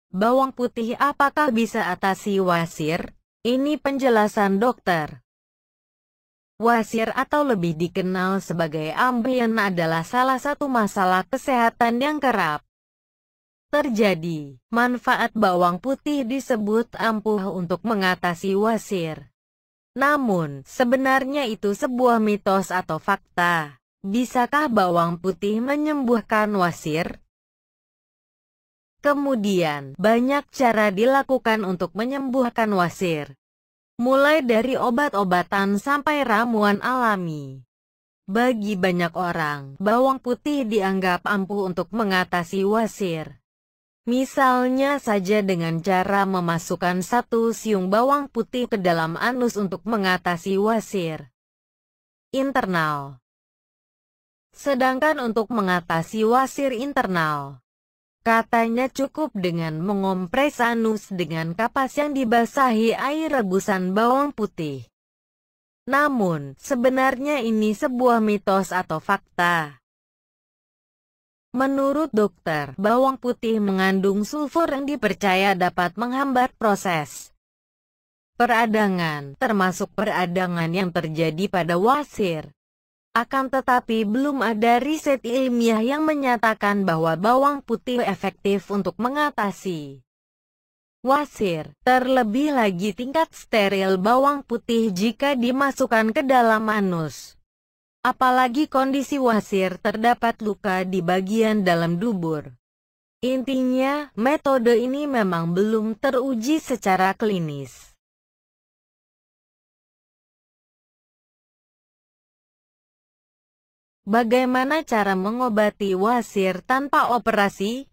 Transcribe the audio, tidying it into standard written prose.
Bawang putih apakah bisa atasi wasir? Ini penjelasan dokter. Wasir atau lebih dikenal sebagai ambien adalah salah satu masalah kesehatan yang kerap terjadi. Manfaat bawang putih disebut ampuh untuk mengatasi wasir. Namun, sebenarnya itu sebuah mitos atau fakta. Bisakah bawang putih menyembuhkan wasir? Kemudian, banyak cara dilakukan untuk menyembuhkan wasir. Mulai dari obat-obatan sampai ramuan alami. Bagi banyak orang, bawang putih dianggap ampuh untuk mengatasi wasir. Misalnya saja dengan cara memasukkan 1 siung bawang putih ke dalam anus untuk mengatasi wasir internal. Sedangkan untuk mengatasi wasir internal, katanya cukup dengan mengompres anus dengan kapas yang dibasahi air rebusan bawang putih. Namun, sebenarnya ini sebuah mitos atau fakta. Menurut dokter, bawang putih mengandung sulfur yang dipercaya dapat menghambat proses peradangan, termasuk peradangan yang terjadi pada wasir. Akan tetapi belum ada riset ilmiah yang menyatakan bahwa bawang putih efektif untuk mengatasi wasir. Terlebih lagi tingkat steril bawang putih jika dimasukkan ke dalam anus. Apalagi kondisi wasir terdapat luka di bagian dalam dubur. Intinya, metode ini memang belum teruji secara klinis. Bagaimana cara mengobati wasir tanpa operasi?